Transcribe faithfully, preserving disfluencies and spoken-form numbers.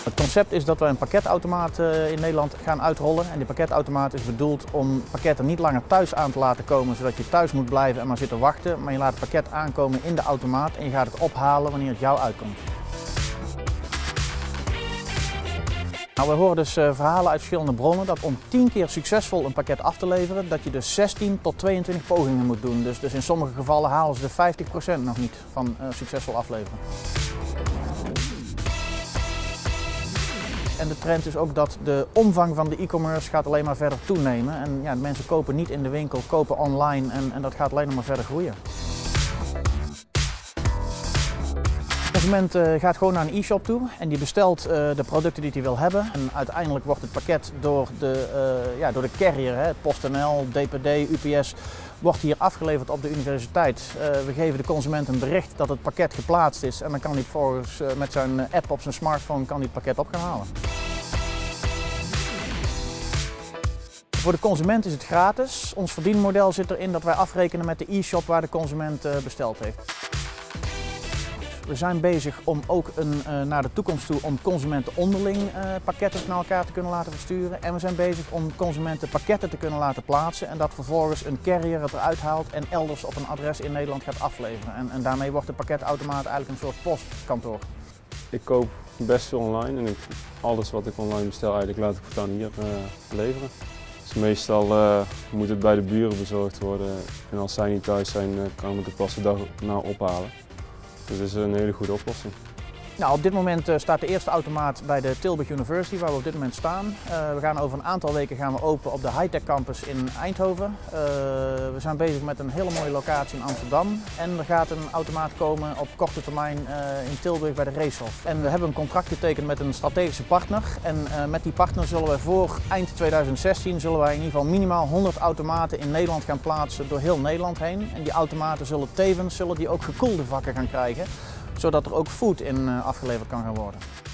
Het concept is dat we een pakketautomaat in Nederland gaan uitrollen. En die pakketautomaat is bedoeld om pakketten niet langer thuis aan te laten komen, zodat je thuis moet blijven en maar zitten wachten. Maar je laat het pakket aankomen in de automaat en je gaat het ophalen wanneer het jou uitkomt. Nou, we horen dus uh, verhalen uit verschillende bronnen dat om tien keer succesvol een pakket af te leveren, dat je dus zestien tot tweeëntwintig pogingen moet doen. Dus, dus in sommige gevallen halen ze de vijftig procent nog niet van uh, succesvol afleveren. En de trend is ook dat de omvang van de e-commerce gaat alleen maar verder toenemen. En ja, mensen kopen niet in de winkel, kopen online en, en dat gaat alleen maar verder groeien. De consument uh, gaat gewoon naar een e-shop toe en die bestelt uh, de producten die hij wil hebben. En uiteindelijk wordt het pakket door de, uh, ja, door de carrier, hè, PostNL, D P D, U P S, wordt hier afgeleverd op de universiteit. Uh, we geven de consument een bericht dat het pakket geplaatst is en dan kan hij volgens uh, met zijn app op zijn smartphone kan hij het pakket op gaan halen. Voor de consument is het gratis. Ons verdienmodel zit erin dat wij afrekenen met de e-shop waar de consument uh, besteld heeft. We zijn bezig om ook een, uh, naar de toekomst toe om consumenten onderling uh, pakketten naar elkaar te kunnen laten versturen. En we zijn bezig om consumenten pakketten te kunnen laten plaatsen en dat vervolgens een carrier het eruit haalt en elders op een adres in Nederland gaat afleveren. En, en daarmee wordt de pakketautomaat eigenlijk een soort postkantoor. Ik koop best veel online en ik, alles wat ik online bestel eigenlijk laat ik dan hier uh, leveren. Dus meestal uh, moet het bij de buren bezorgd worden en als zij niet thuis zijn uh, kan ik het pas de dag na ophalen. Dus dat is een hele goede oplossing. Nou, op dit moment uh, staat de eerste automaat bij de Tilburg University, waar we op dit moment staan. Uh, we gaan over een aantal weken gaan we open op de Hightech Campus in Eindhoven. Uh, we zijn bezig met een hele mooie locatie in Amsterdam. En er gaat een automaat komen op korte termijn uh, in Tilburg bij de Racehof. En we hebben een contract getekend met een strategische partner. En uh, met die partner zullen we voor eind tweeduizend zestien zullen wij in ieder geval minimaal honderd automaten in Nederland gaan plaatsen door heel Nederland heen. En die automaten zullen tevens zullen die ook gekoelde vakken gaan krijgen, zodat er ook food in afgeleverd kan gaan worden.